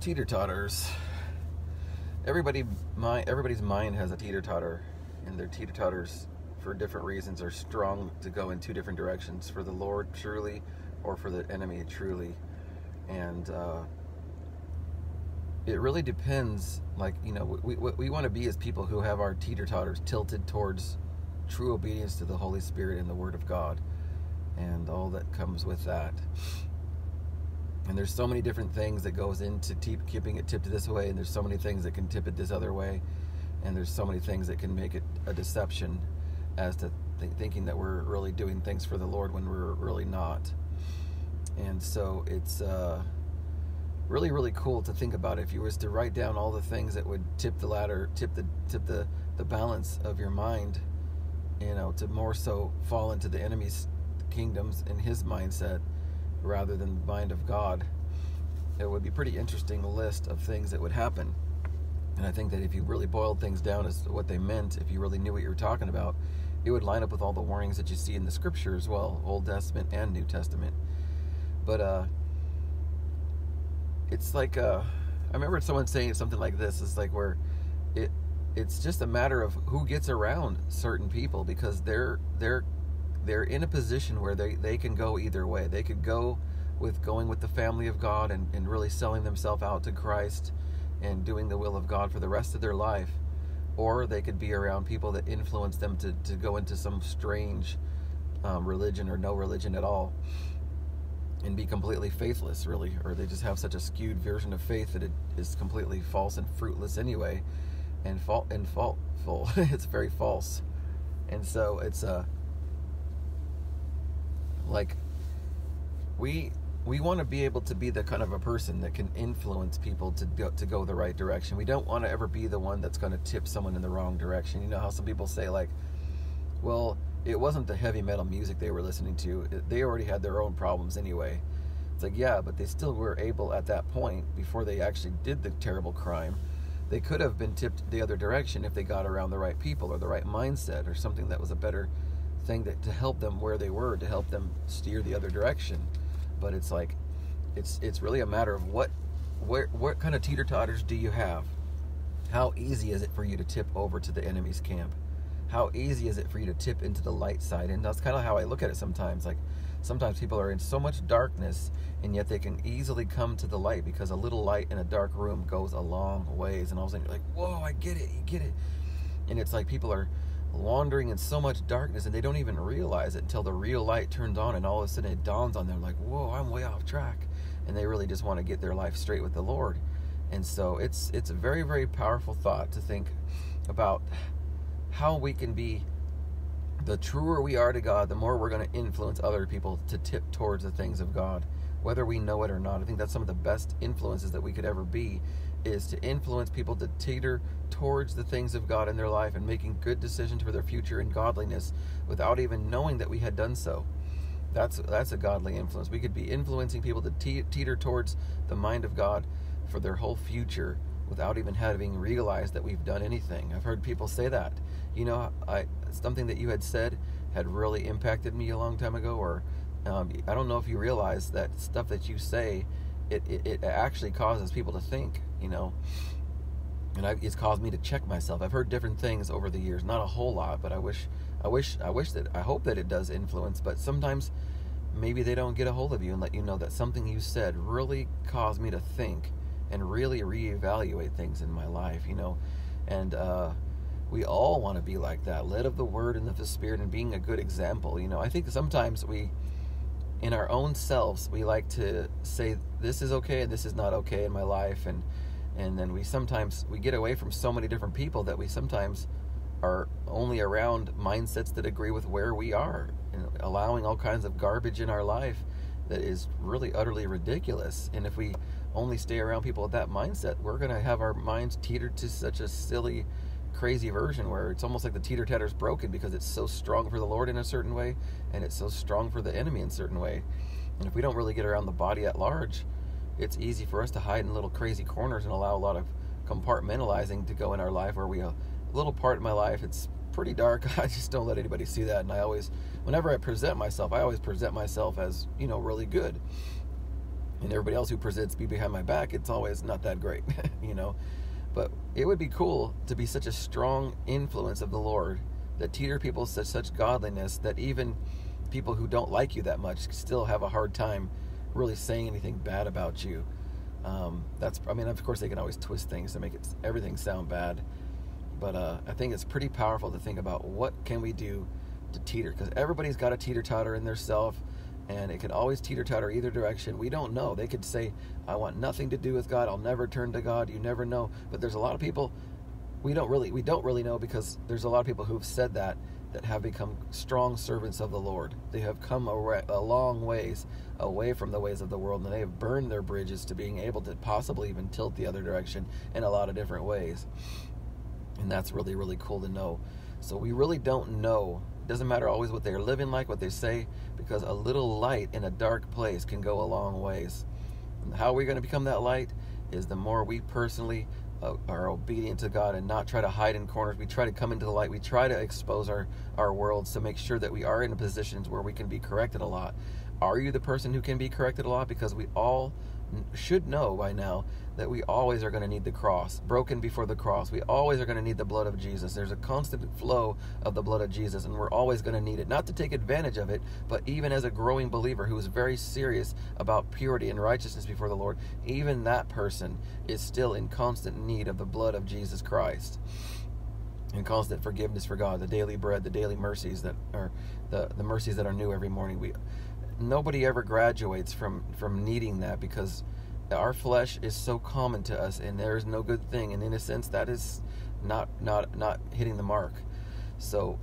Teeter-totters. Everybody's mind has a teeter-totter, and their teeter-totters, for different reasons, are strong to go in two different directions, for the Lord truly, or for the enemy truly. And it really depends. Like, we want to be as people who have our teeter-totters tilted towards true obedience to the Holy Spirit and the Word of God, and all that comes with that. And there's so many different things that goes into keeping it tipped this way, and there's so many things that can tip it this other way, and there's so many things that can make it a deception as to thinking that we're really doing things for the Lord when we're really not. And so it's really, really cool to think about. If you was to write down all the things that would tip the ladder, tip the balance of your mind, to more so fall into the enemy's kingdoms and his mindset rather than the mind of God, it would be a pretty interesting list of things that would happen. And I think that if you really boiled things down as to what they meant, if you really knew what you were talking about, it would line up with all the warnings that you see in the Scripture as well, Old Testament and New Testament. But it's like, I remember someone saying something like this. It's like where it's just a matter of who gets around certain people, because they're in a position where they can go either way. They could go with going with the family of God and really selling themselves out to Christ and doing the will of God for the rest of their life, or they could be around people that influence them to go into some strange religion or no religion at all and be completely faithless, really, or they just have such a skewed version of faith that it is completely false and fruitless anyway, and faultful. It's very false. And so it's like we want to be able to be the kind of a person that can influence people to go the right direction. We don't want to ever be the one that's going to tip someone in the wrong direction. You know how some people say, like, well, it wasn't the heavy metal music they were listening to. They already had their own problems anyway. It's like, yeah, but they still were able at that point, before they actually did the terrible crime, they could have been tipped the other direction if they got around the right people or the right mindset or something that was a better thing to help them where they were, to help them steer the other direction. But it's like, it's really a matter of what kind of teeter-totters do you have? How easy is it for you to tip over to the enemy's camp? How easy is it for you to tip into the light side? And that's kind of how I look at it sometimes. Like, sometimes people are in so much darkness, and yet they can easily come to the light, because a little light in a dark room goes a long ways. And all of a sudden you're like, whoa, I get it, you get it. And it's like people are wandering in so much darkness, and they don't even realize it until the real light turns on, and all of a sudden it dawns on them, like, whoa, I'm way off track. And they really just want to get their life straight with the Lord. And so it's a very, very powerful thought to think about how we can be, the truer we are to God, the more we're going to influence other people to tip towards the things of God, whether we know it or not. I think that's some of the best influences that we could ever be, is to influence people to teeter towards the things of God in their life and making good decisions for their future in godliness without even knowing that we had done so. That's a godly influence. We could be influencing people to teeter towards the mind of God for their whole future without even having realized that we've done anything. I've heard people say that. Something that you had said had really impacted me a long time ago, or I don't know if you realize that stuff that you say, it actually causes people to think, and it's caused me to check myself. I've heard different things over the years, not a whole lot, but I hope that it does influence. But sometimes maybe they don't get a hold of you and let you know that something you said really caused me to think and really reevaluate things in my life, and we all want to be like that, led of the Word and of the Spirit, and being a good example. I think sometimes in our own selves, we like to say, this is okay and this is not okay in my life, and then we get away from so many different people that we sometimes are only around mindsets that agree with where we are, and allowing all kinds of garbage in our life that is really utterly ridiculous. And if we only stay around people with that mindset, we're going to have our minds teetered to such a silly, crazy version where it's almost like the teeter-tatter's broken, because it's so strong for the Lord in a certain way, and it's so strong for the enemy in a certain way. And if we don't really get around the body at large, it's easy for us to hide in little crazy corners and allow a lot of compartmentalizing to go in our life, where a little part of my life, it's pretty dark. I just don't let anybody see that. And whenever I present myself, I always present myself as, really good. And everybody else who presents me behind my back, it's always not that great, you know. But it would be cool to be such a strong influence of the Lord that teeter people such godliness that even people who don't like you that much still have a hard time really saying anything bad about you. Of course they can always twist things to make everything sound bad. But I think it's pretty powerful to think about what can we do to teeter, because everybody's got a teeter-totter in their self, and it can always teeter-totter either direction. We don't know. They could say, I want nothing to do with God. I'll never turn to God. You never know. But there's a lot of people we don't really know, because there's a lot of people who've said that have become strong servants of the Lord. They have come a long ways away from the ways of the world, and they have burned their bridges to being able to possibly even tilt the other direction in a lot of different ways. And that's really, really cool to know. So we really don't know. It doesn't matter always what they're living like, what they say, because a little light in a dark place can go a long ways. And how we're going to become that light is the more we personally are obedient to God and not try to hide in corners. We try to come into the light. We try to expose our worlds to make sure that we are in positions where we can be corrected a lot. Are you the person who can be corrected a lot? Because we all should know by now that we always are going to need the cross, broken before the cross. We always are going to need the blood of Jesus. There's a constant flow of the blood of Jesus, and we're always going to need it, not to take advantage of it, but even as a growing believer who is very serious about purity and righteousness before the Lord, even that person is still in constant need of the blood of Jesus Christ. And constant forgiveness for God, the daily bread, the daily mercies that are the mercies that are new every morning. Nobody ever graduates from needing that, because our flesh is so common to us, and there is no good thing, and in a sense that is not hitting the mark. So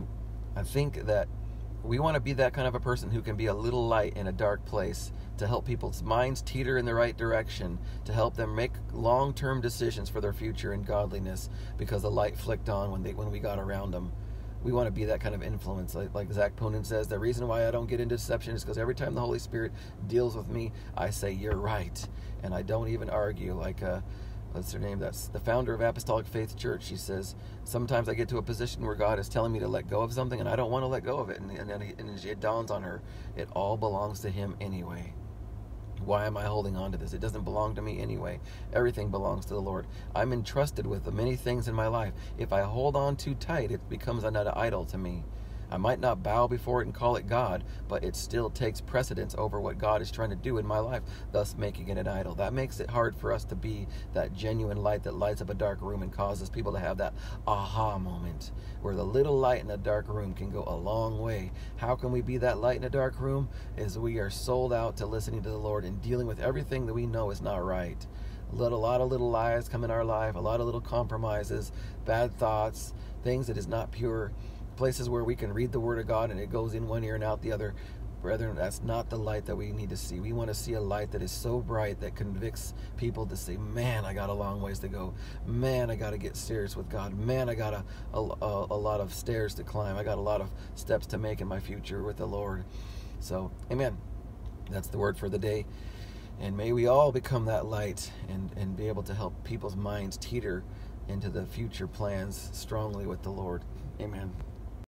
I think that we want to be that kind of a person who can be a little light in a dark place, to help people's minds teeter in the right direction, to help them make long-term decisions for their future in godliness, because the light flicked on when we got around them. We want to be that kind of influence. Like Zach Poonen says, the reason why I don't get into deception is because every time the Holy Spirit deals with me, I say, you're right. And I don't even argue. Like, what's her name? That's the founder of Apostolic Faith Church. She says, sometimes I get to a position where God is telling me to let go of something, and I don't want to let go of it. And then it dawns on her, it all belongs to Him anyway. Why am I holding on to this? It doesn't belong to me anyway. Everything belongs to the Lord. I'm entrusted with the many things in my life. If I hold on too tight, it becomes another idol to me. I might not bow before it and call it God, but it still takes precedence over what God is trying to do in my life, thus making it an idol. That makes it hard for us to be that genuine light that lights up a dark room and causes people to have that aha moment, where the little light in a dark room can go a long way. How can we be that light in a dark room? Is we are sold out to listening to the Lord and dealing with everything that we know is not right. A lot of little lies come in our life, a lot of little compromises, bad thoughts, things that is not pure. Places where we can read the Word of God and it goes in one ear and out the other. Brethren, that's not the light that we need to see. We want to see a light that is so bright that convicts people to say, man, I got a long ways to go. Man, I got to get serious with God. Man, I got a lot of stairs to climb. I got a lot of steps to make in my future with the Lord. So, amen. That's the word for the day. And may we all become that light and be able to help people's minds teeter into the future plans strongly with the Lord. Amen.